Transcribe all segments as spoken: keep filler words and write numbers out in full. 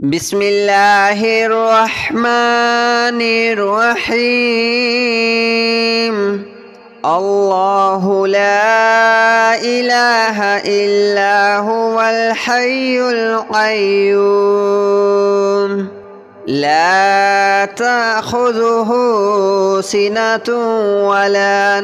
بسم الله الرحمن الرحيم. الله لا إله إلا هو الحي القيوم لا تأخذه سنة ولا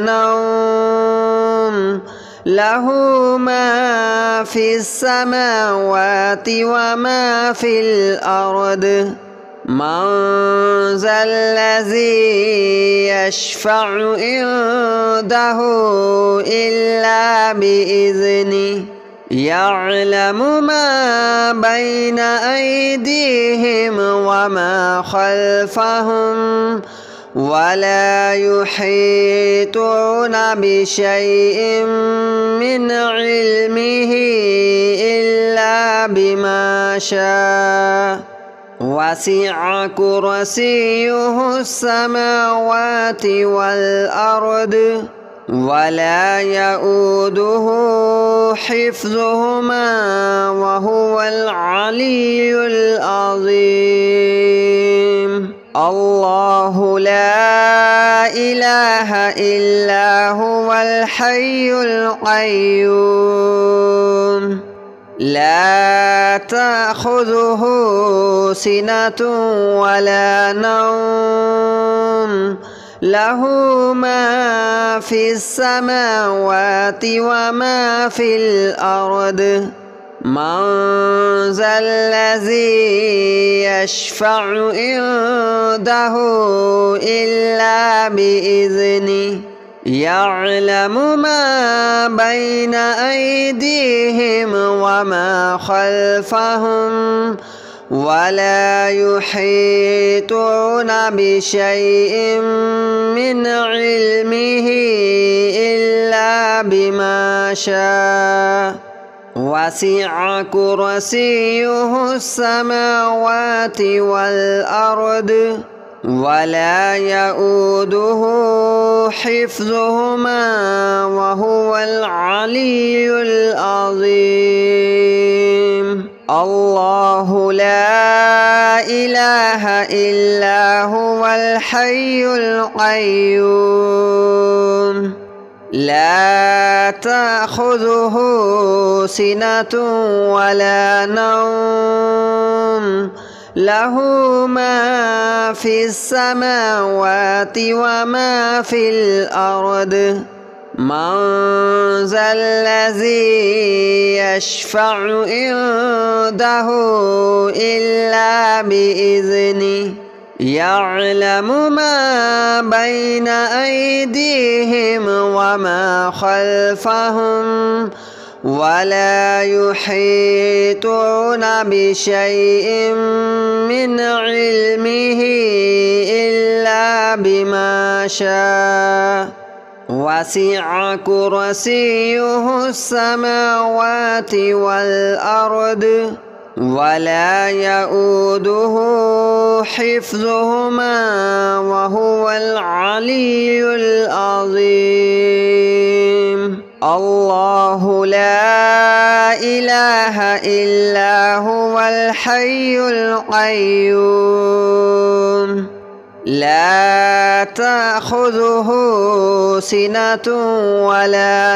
نوم له ما في السماوات وما في الأرض من ذا الذي يشفع عنده إلا بإذنه يعلم ما بين أيديهم وما خلفهم ولا يحيطون بشيء من علمه إلا بما شاء وسع كرسيه السماوات والأرض ولا يؤوده حفظهما وهو العلي العظيم. الله لا إله إلا هو الحي القيوم لا تأخذه سنة ولا نوم له ما في السماوات وما في الأرض من ذا الذي يشفع عنده إلا بإذنه يعلم ما بين أيديهم وما خلفهم ولا يحيطون بشيء من علمه إلا بما شاء وسع كرسيه السماوات والأرض ولا يؤوده حفظهما وهو العلي العظيم. الله لا إله إلا هو الحي القيوم لا تأخذه سنة ولا نوم له ما في السماوات وما في الأرض من ذا الذي يشفع عنده إلا بإذنه يعلم ما بين أيديهم وما خلفهم ولا يحيطون بشيء من علمه إلا بما شاء وسع كرسيه السماوات والأرض ولا يؤوده حفظهما وهو العلي العظيم. الله لا إله إلا هو الحي القيوم لا تأخذه سنة ولا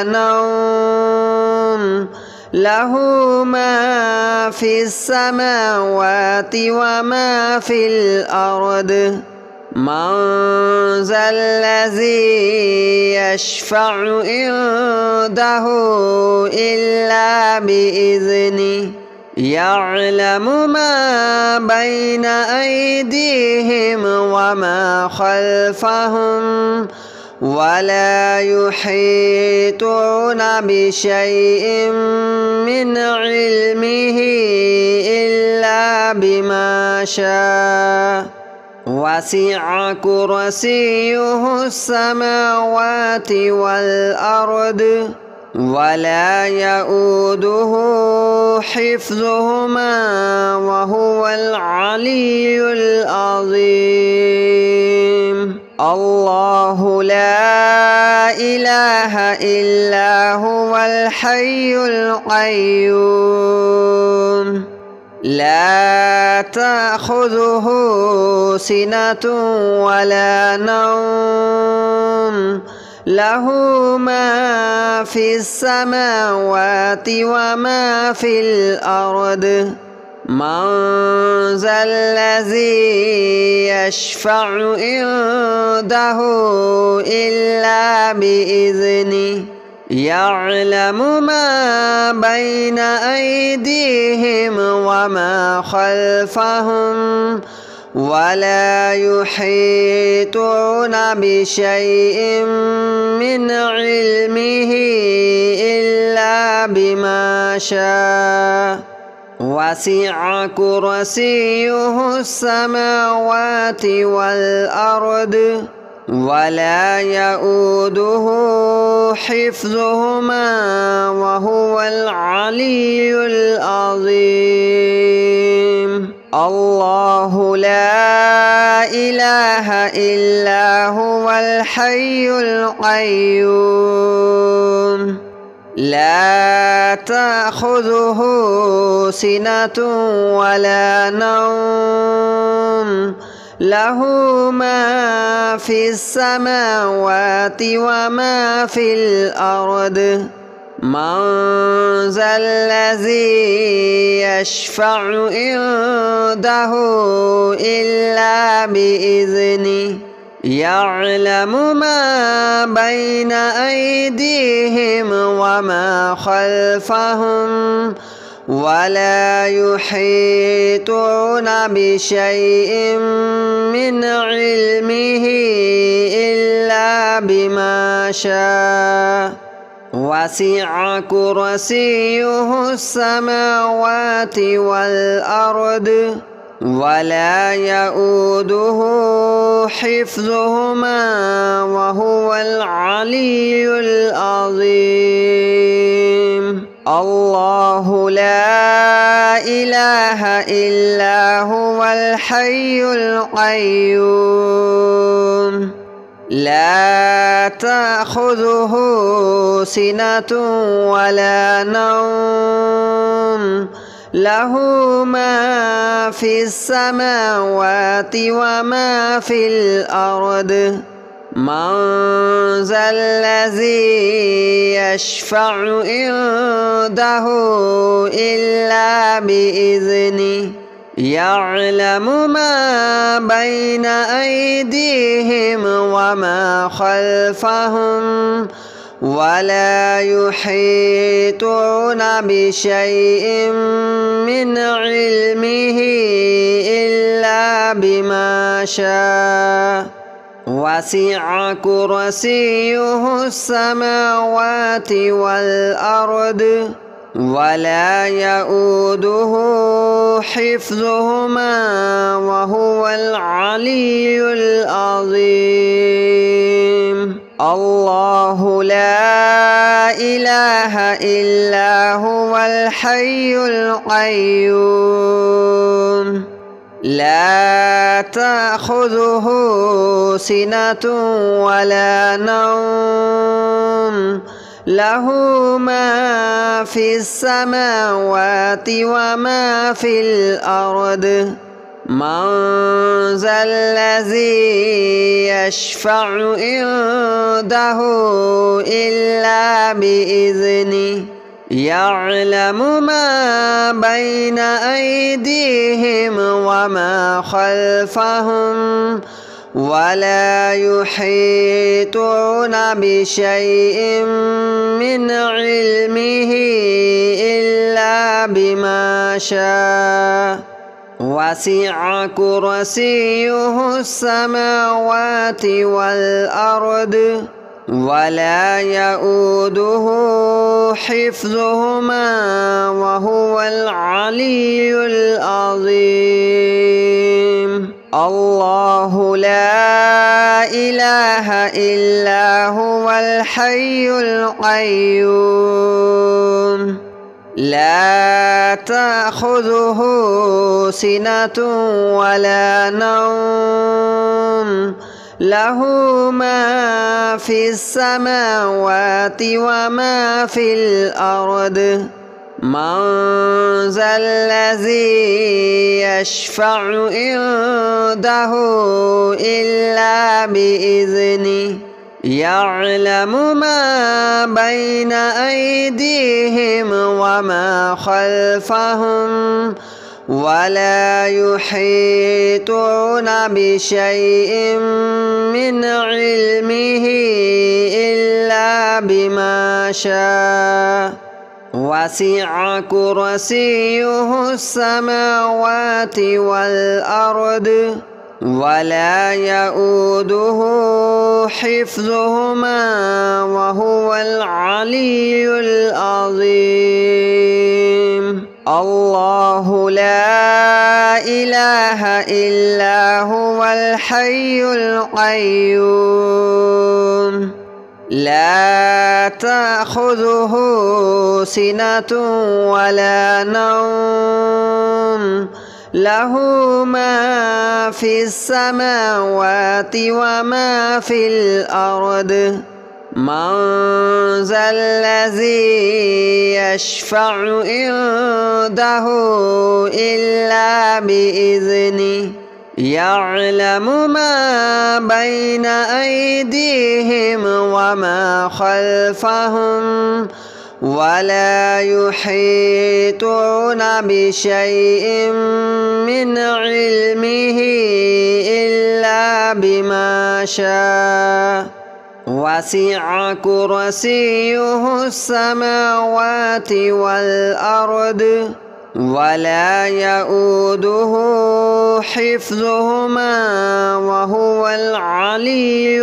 نوم له ما في السماوات وما في الأرض من ذا الذي يشفع عنده إلا بإذنه يعلم ما بين أيديهم وما خلفهم ولا يحيطون بشيء من علمه إلا بما شاء وسع كرسيه السماوات والأرض ولا يؤوده حفظهما وهو العلي العظيم. الله لا إله إلا هو الحي القيوم لا تأخذه سنة ولا نوم له ما في السماوات وما في الأرض من ذا الذي يشفع عنده إلا بإذنه يعلم ما بين أيديهم وما خلفهم ولا يحيطون بشيء من علمه إلا بما شاء وسع كرسيه السماوات والأرض ولا يؤوده حفظهما وهو العلي العظيم. الله لا إله إلا هو الحي القيوم لا تأخذه سنة ولا نوم له ما في السماوات وما في الأرض من ذا الذي يشفع عنده إلا بإذنه يعلم ما بين أيديهم وما خلفهم ولا يحيطون بشيء من علمه إلا بما شاء وسع كرسيه السماوات والأرض ولا يؤوده حفظهما وهو العلي العظيم. الله لا إله إلا هو الحي القيوم لا تأخذه سنة ولا نوم له ما في السماوات وما في الأرض من ذا الذي يشفع عنده إلا بإذنه يعلم ما بين أيديهم وما خلفهم ولا يحيطون بشيء من علمه إلا بما شاء وسع كرسيه السماوات والأرض ولا يؤوده حفظهما وهو العلي العظيم. الله لا إله إلا هو الحي القيوم لا تأخذه سنة ولا نوم له ما في السماوات وما في الأرض من ذا الذي يشفع عنده إلا بإذنه يعلم ما بين أيديهم وما خلفهم ولا يحيطون بشيء من علمه إلا بما شاء وسع كرسيه السماوات والأرض ولا يؤوده حفظهما وهو العلي العظيم. الله لا إله إلا هو الحي القيوم لا تأخذه سنة ولا نوم له ما في السماوات وما في الأرض من ذا الذي يشفع عنده إلا بإذنه يعلم ما بين أيديهم وما خلفهم ولا يحيطون بشيء من علمه إلا بما شاء وسع كرسيه السماوات والأرض ولا يؤوده حفظهما وهو العلي العظيم. الله لا إله إلا هو الحي القيوم لا تأخذه سنة ولا نوم له ما في السماوات وما في الأرض من ذا الذي يشفع عنده إلا بإذنه يعلم ما بين أيديهم وما خلفهم ولا يحيطون بشيء من علمه إلا بما شاء وسع كرسيه السماوات والأرض ولا يؤوده حفظهما وهو العلي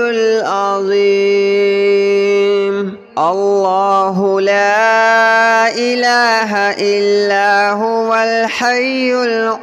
العظيم. الله لا إله إلا هو الحي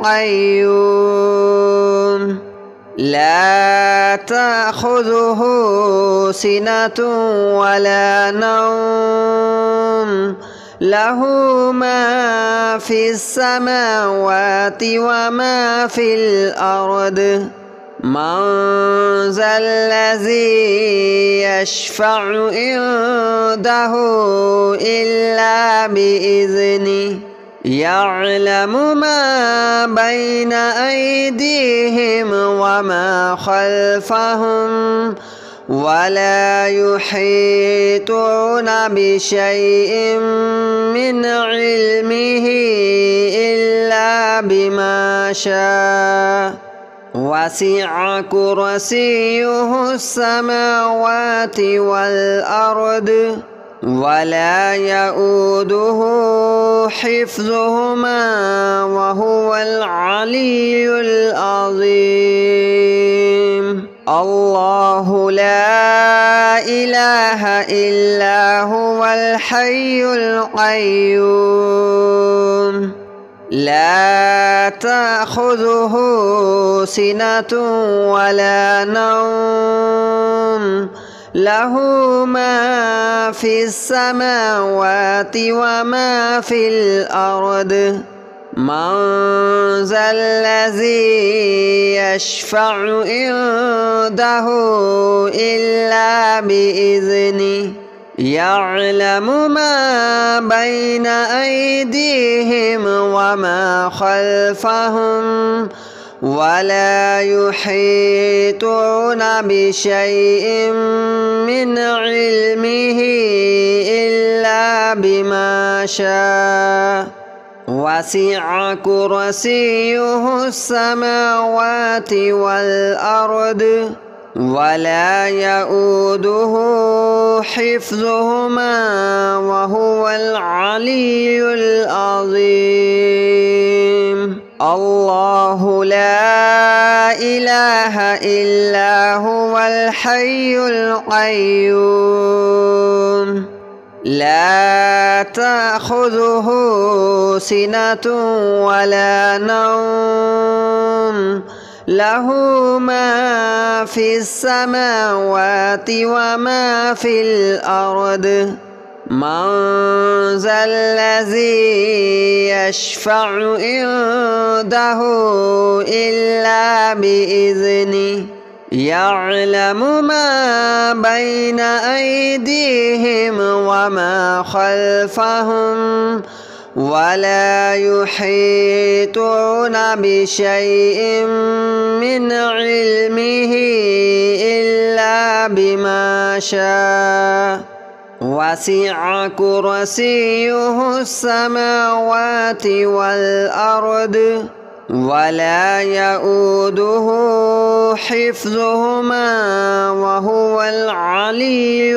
القيوم لا تأخذه سنة ولا نوم له ما في السماوات وما في الأرض من ذا الذي يشفع عنده إلا بإذنه يعلم ما بين أيديهم وما خلفهم ولا يحيطون بشيء من علمه إلا بما شاء وسع كرسيه السماوات والأرض ولا يؤوده حفظهما وهو العلي العظيم. الله لا إله إلا هو الحي القيوم لا تأخذه سنة ولا نوم له ما في السماوات وما في الأرض من ذا الذي يشفع عنده إلا بإذنه يعلم ما بين أيديهم وما خلفهم ولا يحيطون بشيء من علمه إلا بما شاء وسع كرسيه السماوات والأرض ولا يؤوده حفظهما وهو العلي العظيم. الله لا إله إلا هو الحي القيوم لا تأخذه سنة ولا نوم له ما في السماوات وما في الأرض من ذا الذي يشفع عنده إلا بإذنه يعلم ما بين أيديهم وما خلفهم ولا يحيطون بشيء من علمه إلا بما شاء وسع كرسيه السماوات والأرض ولا يؤوده حفظهما وهو العلي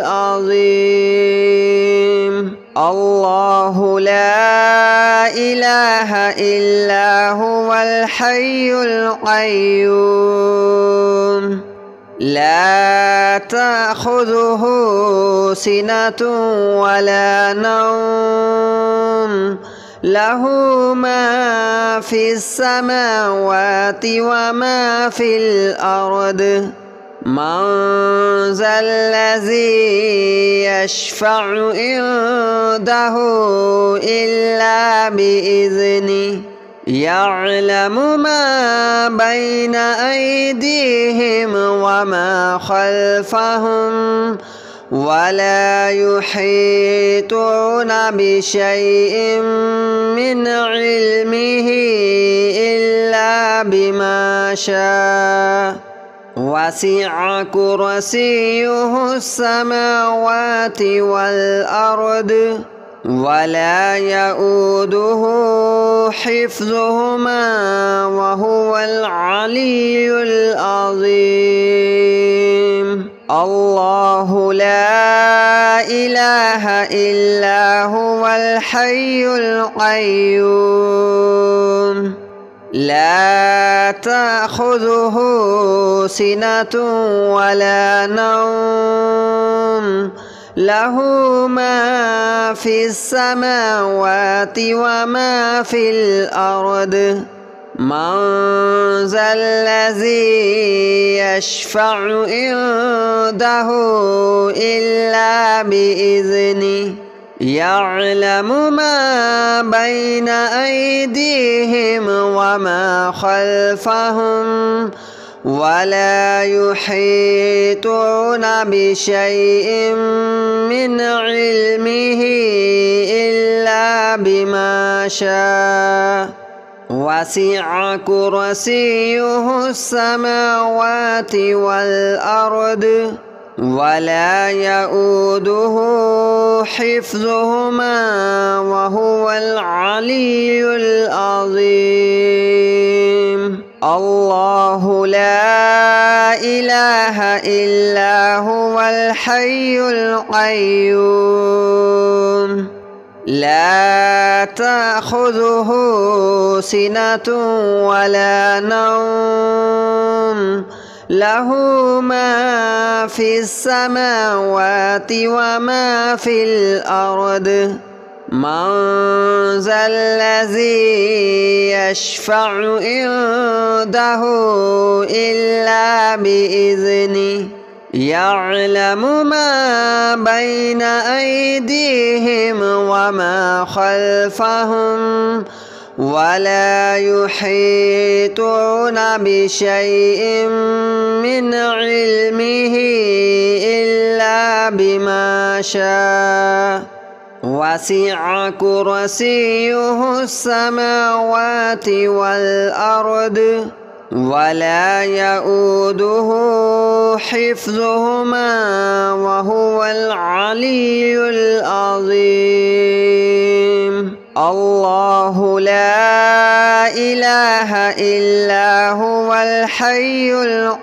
العظيم. الله لا إله إلا هو الحي القيوم لا تأخذه سنة ولا نوم له ما في السماوات وما في الأرض من ذا الذي يشفع عنده إلا بإذنه يعلم ما بين أيديهم وما خلفهم ولا يحيطون بشيء من علمه إلا بما شاء وسع كرسيه السماوات والأرض ولا يؤوده حفظهما وهو العلي العظيم. الله لا إله إلا هو الحي القيوم لا تأخذه سنة ولا نوم له ما في السماوات وما في الأرض من ذا الذي يشفع عنده إلا بإذنه يعلم ما بين أيديهم وما خلفهم ولا يحيطون بشيء من علمه إلا بما شاء وسع كرسيه السماوات والأرض ولا يؤوده حفظهما وهو العلي العظيم. الله لا إله إلا هو الحي القيوم لا تأخذه سنة ولا نوم له ما في السماوات وما في الأرض من ذا الذي يشفع عنده إلا بإذنه يعلم ما بين أيديهم وما خلفهم ولا يحيطون بشيء من علمه إلا بما شاء وسع كرسيه السماوات والأرض ولا يؤوده حفظهما وهو العلي العظيم. الله لا إله إلا هو الحي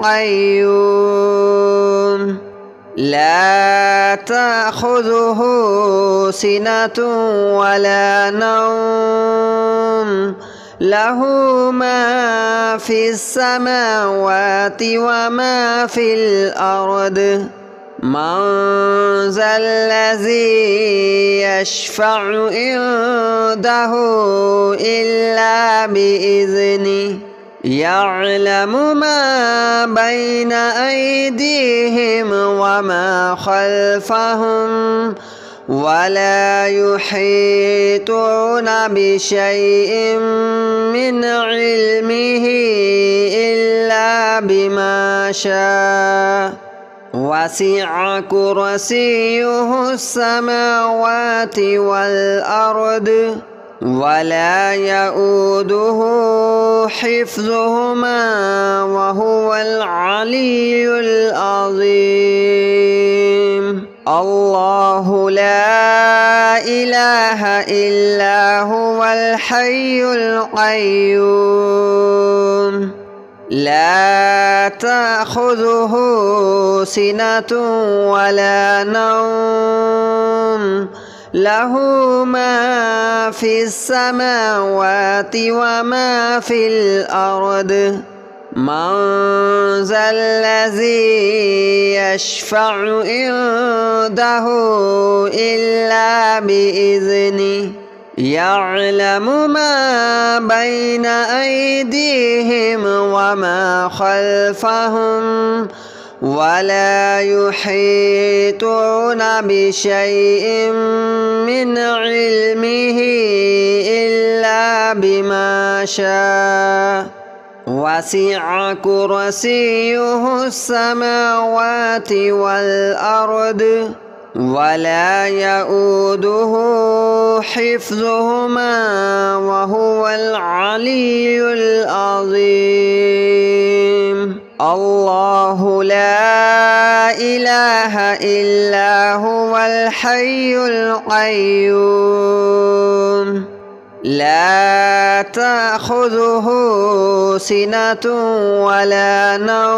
القيوم لا تأخذه سنة ولا نوم له ما في السماوات وما في الأرض من ذا الذي يشفع عنده إلا بإذنه يعلم ما بين أيديهم وما خلفهم ولا يحيطون بشيء من علمه إلا بما شاء وسع كرسيه السماوات والأرض ولا يؤوده حفظهما وهو العلي العظيم. الله لا إله إلا هو الحي القيوم لا تأخذه سنة ولا نوم له ما في السماوات وما في الأرض من ذا الذي يشفع عنده إلا بإذنه يعلم ما بين أيديهم وما خلفهم ولا يحيطون بشيء من علمه إلا بما شاء وسع كرسيه السماوات والأرض ولا يؤوده حفظهما وهو العلي العظيم. الله لا إله إلا هو الحي القيوم لا تأخذه سنة ولا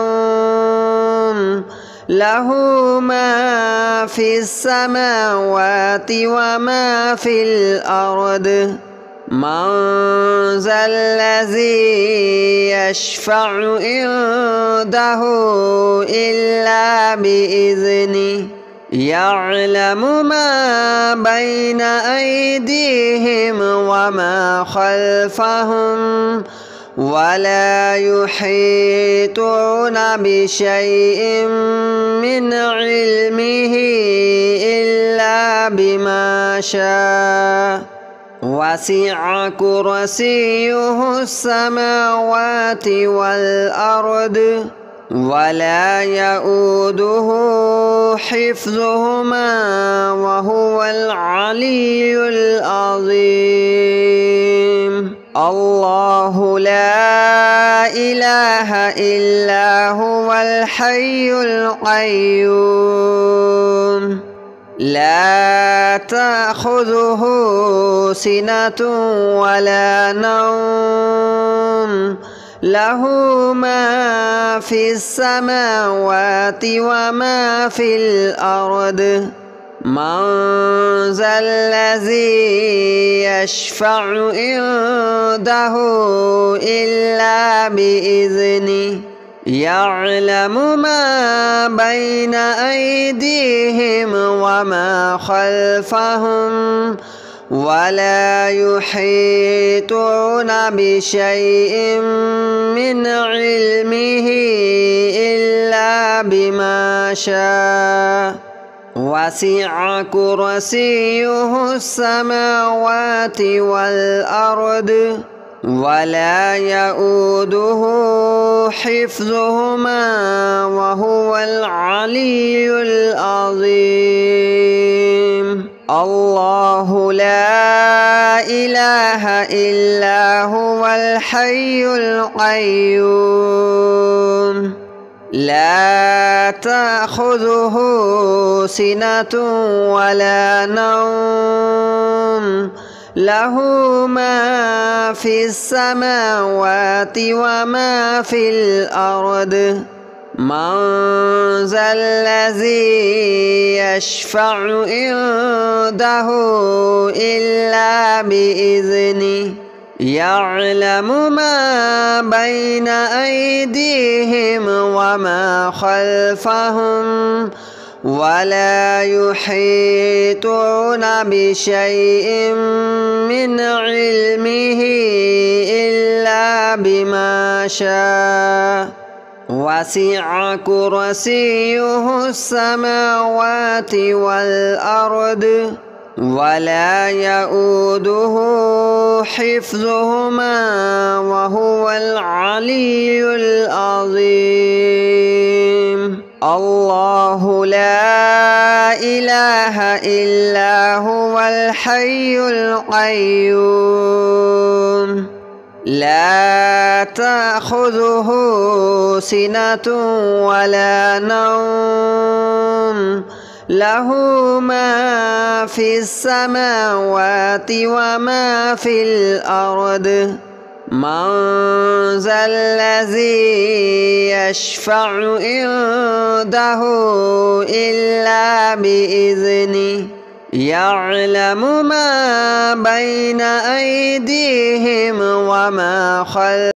نوم له ما في السماوات وما في الأرض من ذا الذي يشفع عنده إلا بإذنه يعلم ما بين أيديهم وما خلفهم ولا يحيطون بشيء من علمه إلا بما شاء وسع كرسيه السماوات والأرض ولا يؤوده حفظهما وهو العلي العظيم. الله لا إله إلا هو الحي القيوم لا تأخذه سنة ولا نوم له ما في السماوات وما في الأرض من ذا الذي يشفع عنده إلا بإذنه يعلم ما بين أيديهم وما خلفهم ولا يحيطون بشيء من علمه إلا بما شاء وسع كرسيه السماوات والأرض ولا يؤوده حفظهما وهو العلي العظيم. الله لا إله إلا هو الحي القيوم لا تأخذه سنة ولا نوم له ما في السماوات وما في الأرض من ذا الذي يشفع عنده إلا بإذنه يعلم ما بين أيديهم وما خلفهم ولا يحيطون بشيء من علمه إلا بما شاء وسع كرسيه السماوات والأرض ولا يؤوده حفظهما وهو العلي العظيم. الله لا إله إلا هو الحي القيوم لا تأخذه سنة ولا نوم له ما في السماوات وما في الأرض من ذا الذي يشفع عنده إلا بإذنه يعلم ما بين أيديهم وما خلفهم